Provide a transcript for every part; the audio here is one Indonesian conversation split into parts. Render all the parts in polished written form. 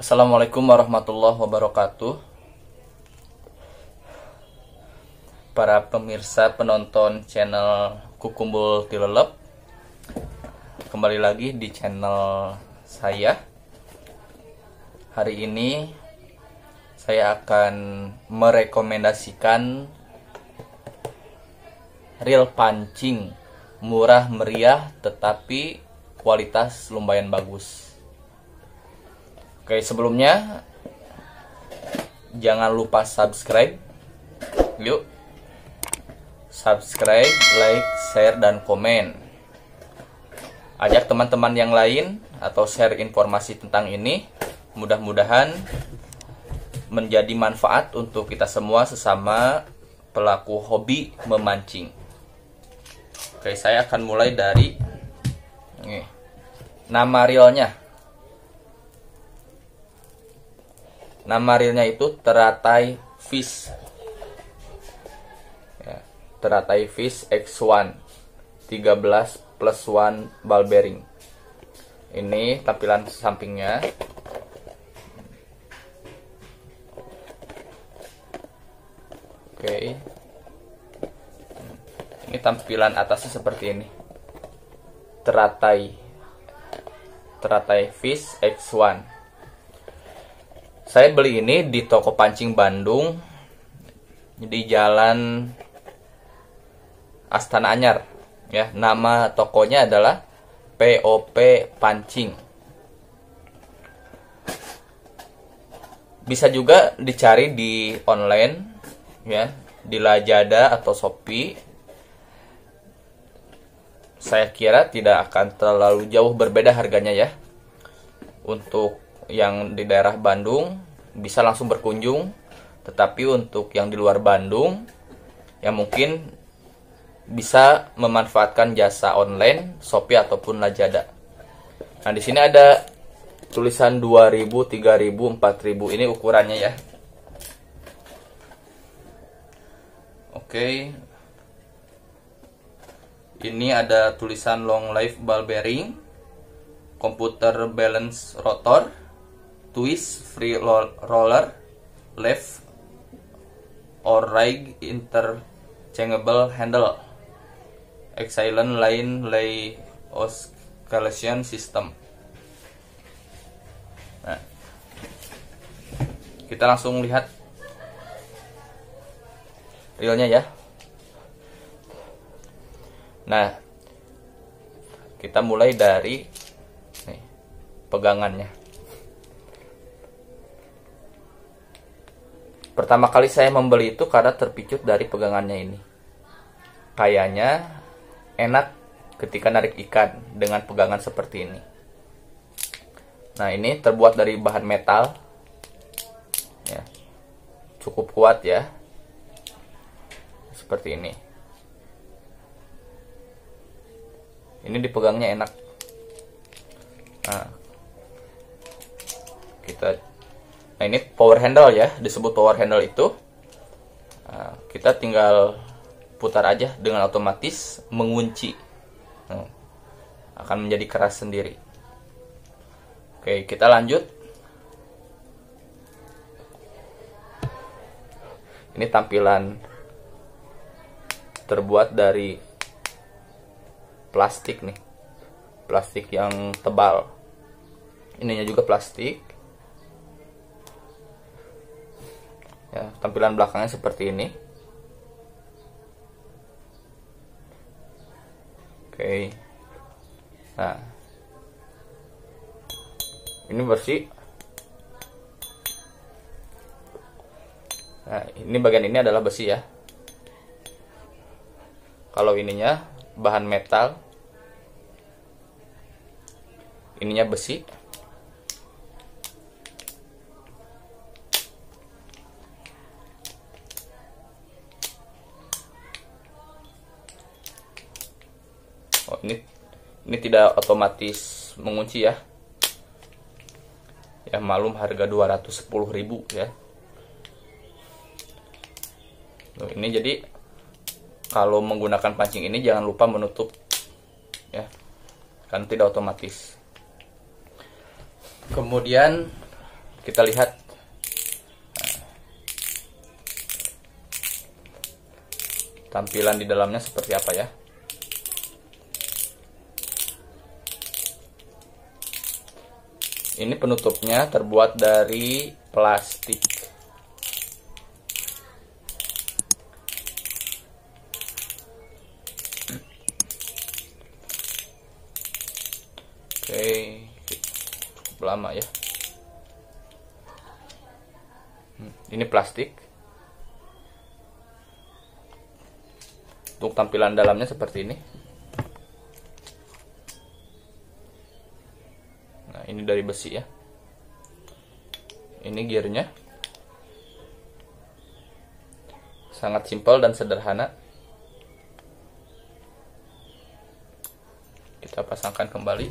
Assalamualaikum warahmatullahi wabarakatuh. Para pemirsa penonton channel Kukumbul Tilelep, kembali lagi di channel saya. Hari ini saya akan merekomendasikan reel pancing murah meriah tetapi kualitas lumayan bagus. Oke, sebelumnya jangan lupa subscribe. Yuk, subscribe, like, share, dan komen. Ajak teman-teman yang lain atau share informasi tentang ini. Mudah-mudahan menjadi manfaat untuk kita semua sesama pelaku hobi memancing. Oke, saya akan mulai dari nama reelnya. Nama reelnya itu Teratai Fish ya, Teratai Fish X1 13+1 ball bearing. Ini tampilan sampingnya. Oke, ini tampilan atasnya seperti ini. Teratai Fish X1. Saya beli ini di toko pancing Bandung di Jalan Astana Anyar ya. Nama tokonya adalah POP Pancing. Bisa juga dicari di online ya, di Lazada atau Shopee. Saya kira tidak akan terlalu jauh berbeda harganya ya. Untuk yang di daerah Bandung bisa langsung berkunjung, tetapi untuk yang di luar Bandung yang mungkin bisa memanfaatkan jasa online Shopee ataupun Lazada. Nah, di sini ada tulisan 2000, 3000, 4000. Ini ukurannya ya. Oke. Ini ada tulisan long life ball bearing, computer balance rotor, twist free roller, left or right interchangeable handle, excellent line lay oscillation system. Nah, kita langsung lihat reelnya ya. Nah, kita mulai dari pegangannya. Pertama kali saya membeli itu karena terpicut dari pegangannya ini. Kayaknya enak ketika narik ikan dengan pegangan seperti ini. Nah, ini terbuat dari bahan metal ya, cukup kuat ya, seperti ini. Ini dipegangnya enak. Nah, ini power handle ya, disebut power handle itu. Nah, kita tinggal putar aja dengan otomatis mengunci. Akan menjadi keras sendiri. Oke, kita lanjut. Ini tampilan terbuat dari plastik nih. Plastik yang tebal. Ininya juga plastik. Ya, tampilan belakangnya seperti ini. Oke. Nah, ini bersih. Nah, ini bagian ini adalah besi ya. Kalau ininya bahan metal, ininya besi. Oh, ini tidak otomatis mengunci ya. Ya, malum harga 210.000 ya. Loh, ini jadi kalau menggunakan pancing ini jangan lupa menutup ya, kan tidak otomatis. Kemudian kita lihat. Tampilan di dalamnya seperti apa ya. Ini penutupnya terbuat dari plastik. Oke, cukup lama ya. Ini plastik. Untuk tampilan dalamnya seperti ini. Nah, ini dari besi ya. Ini gearnya. Sangat simpel dan sederhana. Kita pasangkan kembali.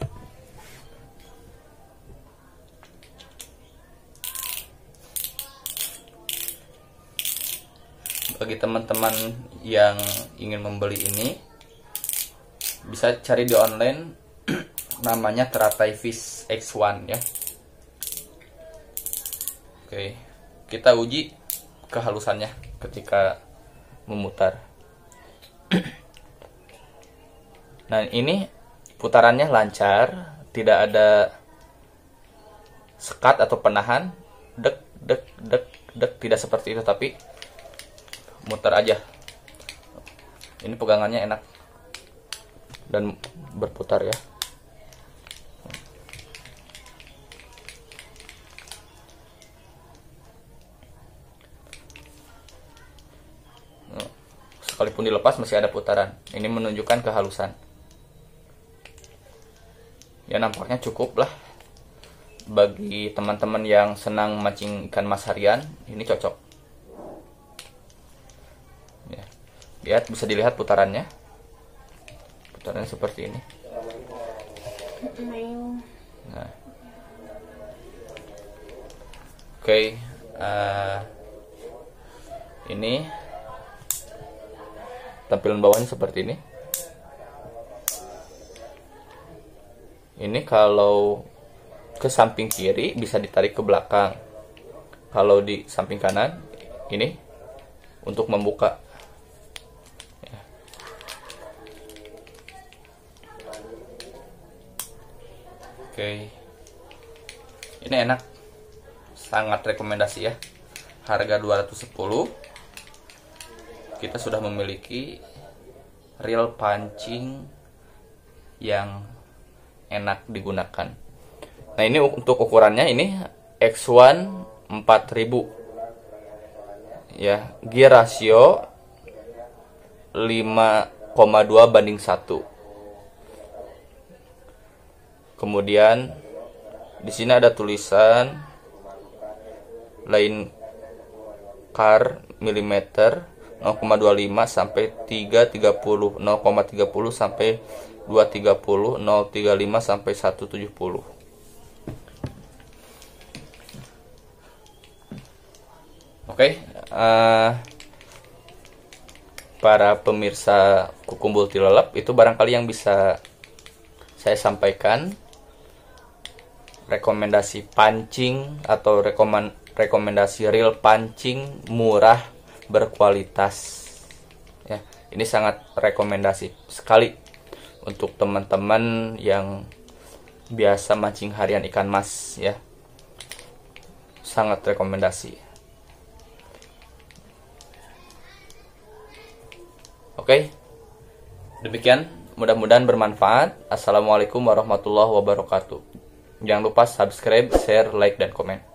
Bagi teman-teman yang ingin membeli ini, bisa cari di online. Namanya Teratai Fish X1 ya. Oke, kita uji kehalusannya ketika memutar. Nah, ini putarannya lancar, tidak ada sekat atau penahan, dek dek dek dek, tidak seperti itu, tapi muter aja. Ini pegangannya enak dan berputar ya. Sekalipun dilepas masih ada putaran. Ini menunjukkan kehalusan. Ya, nampaknya cukup lah. Bagi teman-teman yang senang mancing ikan mas harian, ini cocok. Lihat, bisa dilihat putarannya. Putarannya seperti ini. Nah. Oke, ini tampilan bawahnya seperti ini. Ini kalau ke samping kiri bisa ditarik ke belakang. Kalau di samping kanan, ini untuk membuka. Oke, ini enak, sangat rekomendasi ya. Harga 210, kita sudah memiliki reel pancing yang enak digunakan. Nah, ini untuk ukurannya, ini X1 4000 ya, gear rasio 5,2:1. Kemudian di sini ada tulisan line car milimeter 0,25 sampai 330, 0,30 sampai 230, 0,35 sampai 170. Oke, para pemirsa Kukumbul Tilelep, itu barangkali yang bisa saya sampaikan. Rekomendasi pancing atau rekomendasi reel pancing murah berkualitas ya. Ini sangat rekomendasi sekali untuk teman-teman yang biasa mancing harian ikan mas ya. Sangat rekomendasi. Oke, demikian, mudah-mudahan bermanfaat. Assalamualaikum warahmatullahi wabarakatuh. Jangan lupa subscribe, share, like, dan komen.